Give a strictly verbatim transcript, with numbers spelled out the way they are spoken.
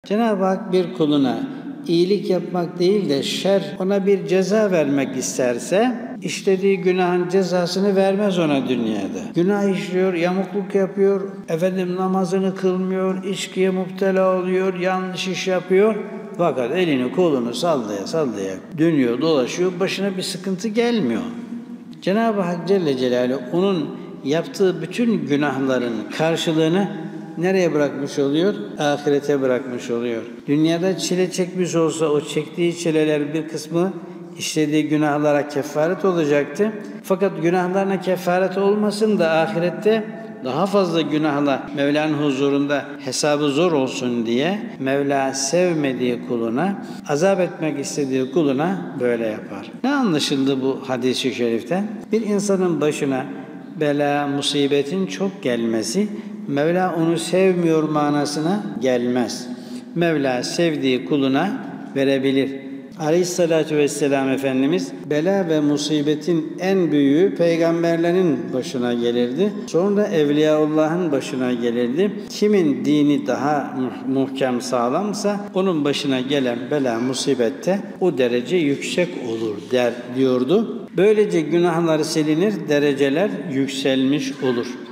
Cenab-ı Hak bir kuluna iyilik yapmak değil de şer, ona bir ceza vermek isterse, işlediği günahın cezasını vermez ona dünyada. Günah işliyor, yamukluk yapıyor, efendim namazını kılmıyor, içkiye müptela oluyor, yanlış iş yapıyor. Fakat elini kolunu sallaya sallaya dönüyor, dolaşıyor, başına bir sıkıntı gelmiyor. Cenab-ı Hak Celle Celaluhu onun yaptığı bütün günahların karşılığını nereye bırakmış oluyor? Ahirete bırakmış oluyor. Dünyada çile çekmiş olsa o çektiği çileler bir kısmı işlediği günahlara kefaret olacaktı. Fakat günahlarına kefaret olmasın da ahirette daha fazla günahla Mevla'nın huzurunda hesabı zor olsun diye Mevla sevmediği kuluna, azap etmek istediği kuluna böyle yapar. Ne anlaşıldı bu hadis-i şeriften? Bir insanın başına bela, musibetin çok gelmesi, Mevla onu sevmiyor manasına gelmez. Mevla sevdiği kuluna verebilir. Aleyhissalatu vesselam Efendimiz, bela ve musibetin en büyüğü peygamberlerin başına gelirdi. Sonra Evliyaullah'ın başına gelirdi. Kimin dini daha muhkem, sağlamsa onun başına gelen bela, musibette o derece yüksek olur der diyordu. Böylece günahları silinir, dereceler yükselmiş olur.